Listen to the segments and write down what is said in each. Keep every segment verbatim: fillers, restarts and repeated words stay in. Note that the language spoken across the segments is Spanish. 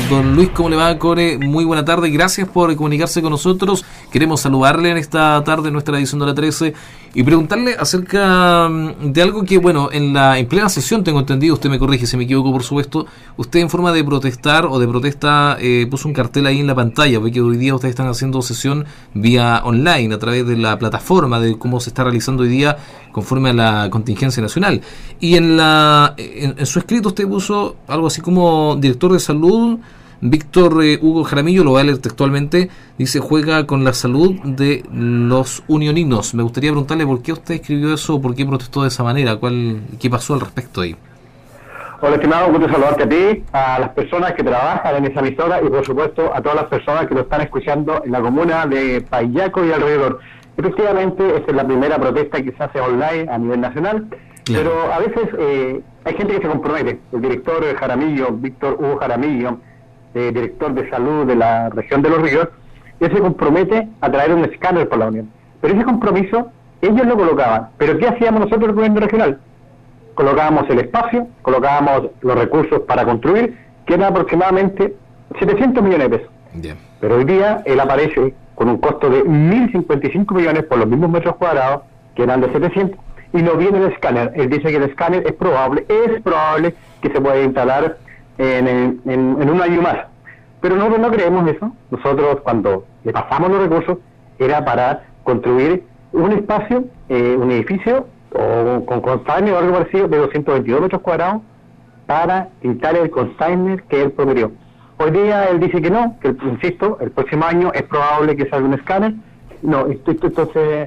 Don Luis, ¿cómo le va, Core? Muy buena tarde, gracias por comunicarse con nosotros. Queremos saludarle en esta tarde, en nuestra edición de la trece, y preguntarle acerca de algo que, bueno, en la en plena sesión, tengo entendido, usted me corrige si me equivoco, por supuesto, usted en forma de protestar o de protesta eh, puso un cartel ahí en la pantalla, porque hoy día ustedes están haciendo sesión vía online, a través de la plataforma de cómo se está realizando hoy día conforme a la contingencia nacional. Y en la en, en su escrito usted puso algo así como director de salud, Víctor eh, Hugo Jaramillo, lo voy a leer textualmente, dice, juega con la salud de los unioninos. Me gustaría preguntarle por qué usted escribió eso, por qué protestó de esa manera, cuál, qué pasó al respecto ahí. Hola, estimado, un gusto saludarte a ti, a las personas que trabajan en esa emisora y por supuesto a todas las personas que lo están escuchando en la comuna de Payaco y alrededor. Efectivamente, esta es la primera protesta que se hace online a nivel nacional, claro. Pero a veces eh, hay gente que se compromete. El director Jaramillo, Víctor Hugo Jaramillo, eh, director de salud de la región de Los Ríos, él se compromete a traer un escáner por la Unión. Pero ese compromiso, ellos lo colocaban. ¿Pero qué hacíamos nosotros, el gobierno regional? Colocábamos el espacio, colocábamos los recursos para construir, que eran aproximadamente setecientos millones de pesos. Yeah. Pero hoy día él aparece con un costo de mil cincuenta y cinco millones por los mismos metros cuadrados, que eran de setecientos, y no viene el escáner. Él dice que el escáner es probable, es probable que se pueda instalar en, en, en un año más. Pero nosotros no creemos eso. Nosotros, cuando le pasamos los recursos, era para construir un espacio, eh, un edificio, o con container o algo parecido, de doscientos veintidós metros cuadrados, para instalar el container que él prometió. Hoy día él dice que no, que, insisto, el próximo año es probable que salga un escáner. No, esto, esto, entonces...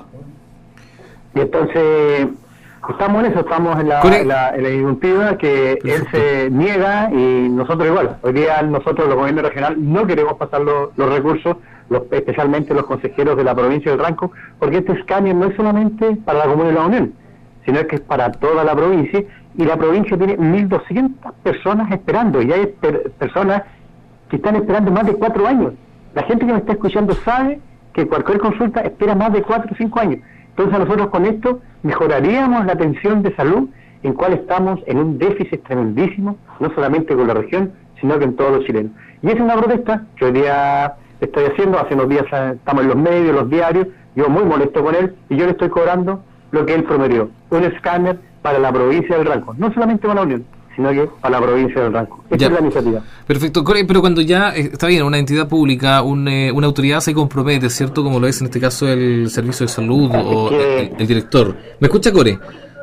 Y entonces... Estamos en eso, estamos en la, en la, en la disyuntiva que él se niega y nosotros igual. Hoy día nosotros, los gobiernos regionales, no queremos pasar los, los recursos, los, especialmente los consejeros de la provincia del Ranco, porque este escáner no es solamente para la Comuna de la Unión, sino que es para toda la provincia, y la provincia tiene mil doscientas personas esperando, y hay per, personas que están esperando más de cuatro años. La gente que me está escuchando sabe que cualquier consulta espera más de cuatro o cinco años. Entonces nosotros con esto mejoraríamos la atención de salud, en cual estamos en un déficit tremendísimo, no solamente con la región, sino que en todos los chilenos. Y esa es una protesta que hoy día estoy haciendo, hace unos días estamos en los medios, los diarios, yo muy molesto con él, y yo le estoy cobrando lo que él prometió, un escáner para la provincia del Ranco, no solamente para la Unión, sino que para la provincia del Ranco. Esa es la iniciativa. Perfecto, Core, pero cuando ya eh, está bien, una entidad pública, un, eh, una autoridad se compromete, ¿cierto? Como lo es en este caso el Servicio de Salud o que... el, el director. ¿Me escucha, Core?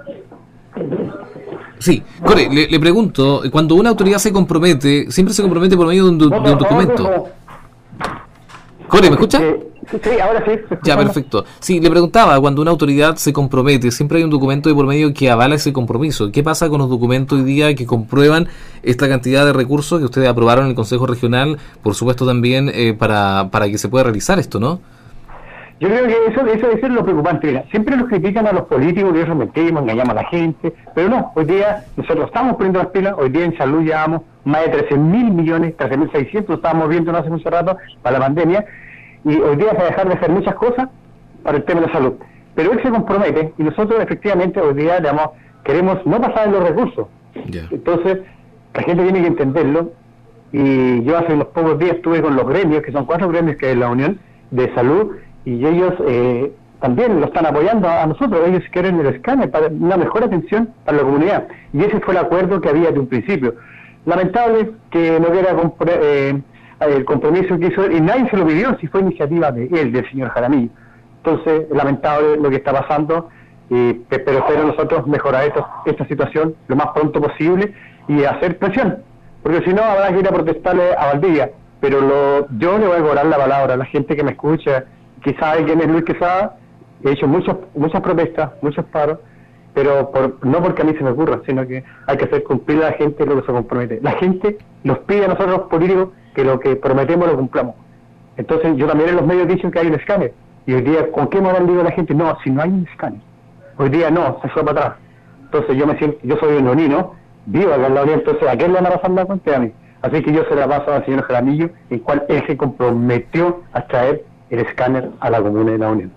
Sí, Core, le, le pregunto, cuando una autoridad se compromete, siempre se compromete por medio de un, de un documento. Core, ¿me escucha? Sí, ahora sí. Ya, perfecto. Sí, le preguntaba, cuando una autoridad se compromete, siempre hay un documento de por medio que avala ese compromiso. ¿Qué pasa con los documentos hoy día que comprueban esta cantidad de recursos que ustedes aprobaron en el Consejo Regional, por supuesto también eh, para, para que se pueda realizar esto, ¿no? Yo creo que eso, eso, eso es lo preocupante. Mira, siempre nos critican a los políticos que nosotros mentimos, engañamos a la gente, pero no, hoy día nosotros estamos poniendo las pilas, hoy día en salud llevamos más de trece mil millones, trece mil seiscientos, estábamos viendo no hace mucho rato para la pandemia, y hoy día se va a dejar de hacer muchas cosas para el tema de la salud. Pero él se compromete y nosotros efectivamente hoy día digamos, queremos no pasar en los recursos. Yeah. Entonces, la gente tiene que entenderlo, y yo hace unos pocos días estuve con los gremios, que son cuatro gremios que es la Unión de Salud, y ellos eh, también lo están apoyando a nosotros. Ellos quieren el escáner para una mejor atención para la comunidad, y ese fue el acuerdo que había de un principio. Lamentable que no hubiera eh, el compromiso que hizo él, y nadie se lo pidió, si fue iniciativa de él, del señor Jaramillo. Entonces, lamentable lo que está pasando, y, pero espero nosotros mejorar esto, esta situación lo más pronto posible y hacer presión, porque si no habrá que ir a protestarle a Valdivia. Pero lo, yo le voy a cobrar la palabra a la gente que me escucha, que sabe quién es Luis Quesada. He hecho muchas muchas protestas, muchos paros, pero por, no porque a mí se me ocurra, sino que hay que hacer cumplir a la gente lo que se compromete. La gente nos pide a nosotros los políticos que lo que prometemos lo cumplamos. Entonces yo también en los medios dicen que hay un escáner, y hoy día, ¿con qué moral digo a la gente? No, si no hay un escáner. Hoy día no, se fue para atrás. Entonces yo me siento, yo soy un leonino, vivo acá en la Unión, entonces ¿a quién le van a pasar la cuenta a mí? Así que yo se la paso al señor Jaramillo, el cual él se comprometió a traer el escáner a la Comuna de la Unión.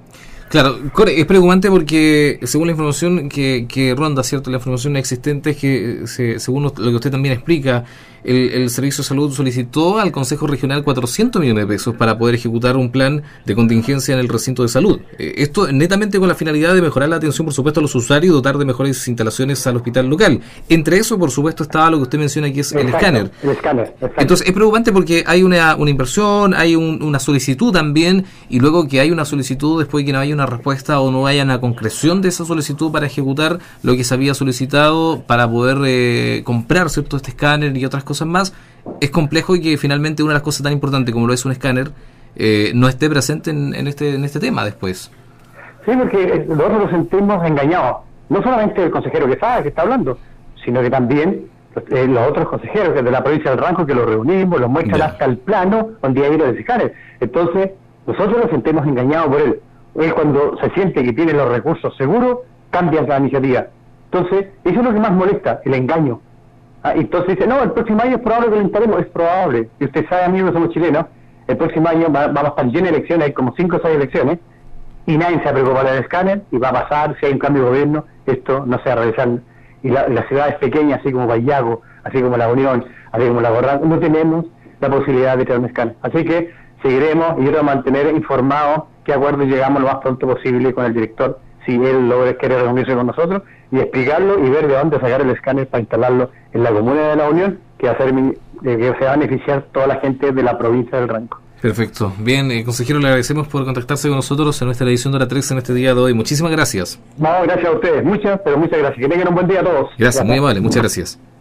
Claro, Core, es preocupante porque según la información que, que ronda, ¿cierto? La información existente es que, se, según lo que usted también explica, el, el Servicio de Salud solicitó al Consejo Regional cuatrocientos millones de pesos para poder ejecutar un plan de contingencia en el recinto de salud. Eh, esto netamente con la finalidad de mejorar la atención, por supuesto, a los usuarios y dotar de mejores instalaciones al hospital local. Entre eso, por supuesto, estaba lo que usted menciona, que es exacto, el escáner. El escáner, exacto. Entonces, es preocupante porque hay una, una inversión, hay un, una solicitud también, y luego que hay una solicitud, después de que no haya una respuesta o no haya una concreción de esa solicitud para ejecutar lo que se había solicitado para poder eh, comprar, ¿cierto?, este escáner y otras cosas más, es complejo y que finalmente una de las cosas tan importantes como lo es un escáner eh, no esté presente en, en este en este tema después. Sí, porque nosotros nos sentimos engañados, no solamente el consejero que sabe que está hablando, sino que también eh, los otros consejeros que de la provincia del Ranco, que los reunimos, los muestran yeah. hasta el plano donde hay los escáneres. Entonces, nosotros nos sentimos engañados por él. Él, cuando se siente que tiene los recursos seguros, cambia la iniciativa. Entonces, eso es lo que más molesta, el engaño. Ah, entonces dice, no, el próximo año es probable que lo instalemos, es probable. Y usted sabe, amigos, que somos chilenos, el próximo año va, vamos a estar llenos de elecciones, hay como cinco o seis elecciones, y nadie se ha preocupado del escáner, y va a pasar, si hay un cambio de gobierno, esto no se va a realizar. Y la, las ciudades pequeñas, así como Bayago, así como La Unión, así como La Borrán, no tenemos la posibilidad de tener un escáner. Así que seguiremos y yo voy a mantener informado qué acuerdo llegamos lo más pronto posible con el director, si él logra, quiere reunirse con nosotros y explicarlo y ver de dónde sacar el escáner para instalarlo en la comuna de La Unión, que va a ser, que se va a beneficiar toda la gente de la provincia del Ranco. Perfecto. Bien, eh, consejero, le agradecemos por contactarse con nosotros en nuestra edición de la trece en este día de hoy. Muchísimas gracias. No, gracias a ustedes. Muchas, pero muchas gracias. Que tengan un buen día a todos. Gracias, gracias. Muy amable. Muchas gracias.